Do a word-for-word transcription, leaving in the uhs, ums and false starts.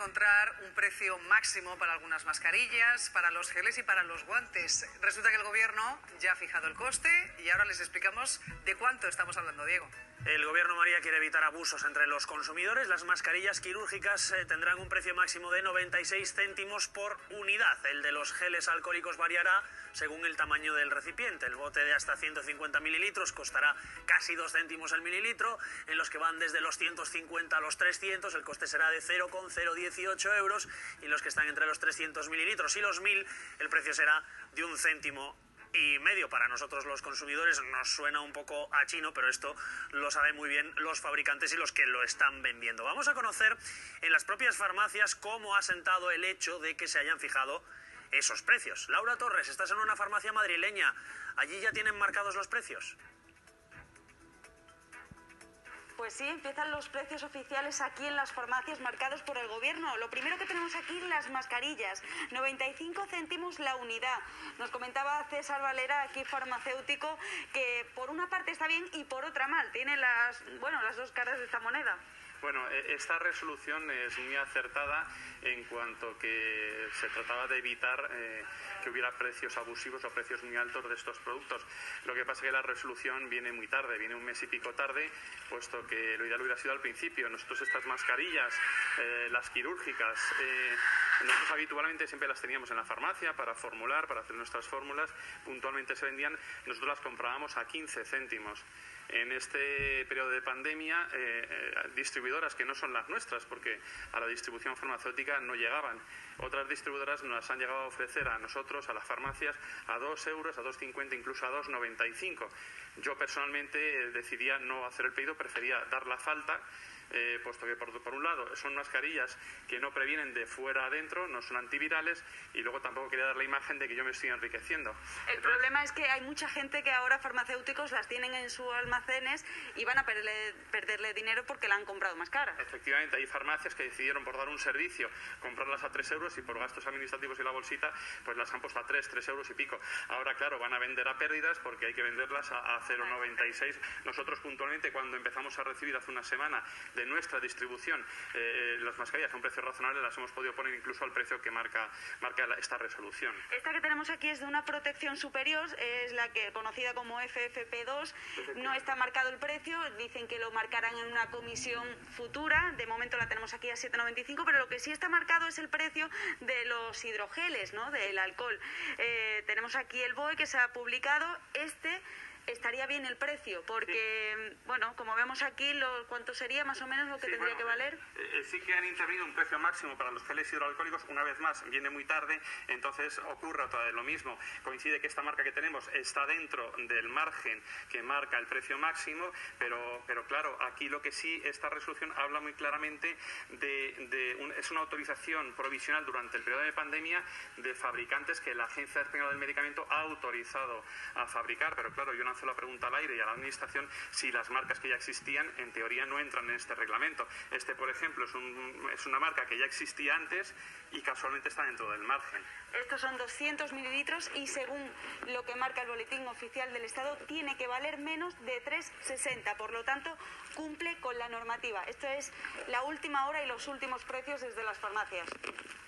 encontrar un precio máximo para algunas mascarillas, para los geles y para los guantes. Resulta que el Gobierno ya ha fijado el coste y ahora les explicamos de cuánto estamos hablando, Diego. El Gobierno, María, quiere evitar abusos entre los consumidores. Las mascarillas quirúrgicas eh, tendrán un precio máximo de noventa y seis céntimos por unidad. El de los geles alcohólicos variará según el tamaño del recipiente. El bote de hasta ciento cincuenta mililitros costará casi dos céntimos el mililitro. En los que van desde los ciento cincuenta a los trescientos, el coste será de cero coma cero dieciocho euros. Y los que están entre los trescientos mililitros y los mil, el precio será de un céntimo y medio. Para nosotros los consumidores nos suena un poco a chino, pero esto lo saben muy bien los fabricantes y los que lo están vendiendo. Vamos a conocer en las propias farmacias cómo ha sentado el hecho de que se hayan fijado esos precios. Laura Torres, estás en una farmacia madrileña. ¿Allí ya tienen marcados los precios? Pues sí, empiezan los precios oficiales aquí en las farmacias marcados por el Gobierno. Lo primero que tenemos aquí, las mascarillas, noventa y cinco céntimos la unidad. Nos comentaba César Valera, aquí farmacéutico, que por una parte está bien y por otra mal. Tiene las, bueno, las dos caras de esta moneda. Bueno, esta resolución es muy acertada en cuanto que se trataba de evitar eh, que hubiera precios abusivos o precios muy altos de estos productos. Lo que pasa es que la resolución viene muy tarde, viene un mes y pico tarde, puesto que lo ideal hubiera sido al principio. Nosotros estas mascarillas, eh, las quirúrgicas, eh, nosotros habitualmente siempre las teníamos en la farmacia para formular, para hacer nuestras fórmulas, puntualmente se vendían, nosotros las comprábamos a quince céntimos. En este periodo de pandemia, eh, eh, distribuidoras que no son las nuestras, porque a la distribución farmacéutica no llegaban. Otras distribuidoras nos las han llegado a ofrecer a nosotros, a las farmacias, a dos euros, a dos cincuenta, incluso a dos noventa y cinco. Yo personalmente eh, decidía no hacer el pedido, prefería dar la falta, eh, puesto que por, por un lado son mascarillas que no previenen de fuera a adentro, no son antivirales, y luego tampoco quería dar la imagen de que yo me estoy enriqueciendo. El Entonces, problema es que hay mucha gente que ahora farmacéuticos las tienen en sus almacenes y van a perderle, perderle dinero porque la han comprado más cara. Efectivamente, hay farmacias que decidieron por dar un servicio comprarlas a tres euros y por gastos administrativos y la bolsita pues las han puesto a tres, tres euros y pico. Ahora, claro, van a vender a pérdidas porque hay que venderlas a, a cero coma noventa y seis. Nosotros puntualmente, cuando empezamos a recibir hace una semana de nuestra distribución eh, las mascarillas a un precio razonable, las hemos podido poner incluso al precio que marca, marca la, esta resolución. Esta que tenemos aquí es de una protección superior, es la que conocida como F F P dos, no está marcado el precio, dicen que lo marcarán en una comisión futura, de momento la tenemos aquí a siete noventa y cinco, pero lo que sí está marcado es el precio de los hidrogeles, ¿no?, del alcohol. Eh, tenemos aquí el B O E que se ha publicado, este estaría bien el precio, porque, sí, bueno, como vemos aquí, lo, ¿cuánto sería más o menos lo que sí, tendría bueno, que valer? Eh, eh, sí que han intervenido un precio máximo para los geles hidroalcohólicos, una vez más, viene muy tarde, entonces ocurre otra vez lo mismo. Coincide que esta marca que tenemos está dentro del margen que marca el precio máximo, pero, pero claro, aquí lo que sí, esta resolución habla muy claramente de, de un, es una autorización provisional durante el periodo de pandemia de fabricantes que la Agencia Española del Medicamento ha autorizado a fabricar, pero claro, yo no hace la pregunta al aire y a la administración si las marcas que ya existían en teoría no entran en este reglamento. Este, por ejemplo, es, un, es una marca que ya existía antes y casualmente está dentro del margen. Estos son doscientos mililitros y según lo que marca el Boletín Oficial del Estado tiene que valer menos de tres sesenta, por lo tanto cumple con la normativa. Esto es la última hora y los últimos precios desde las farmacias.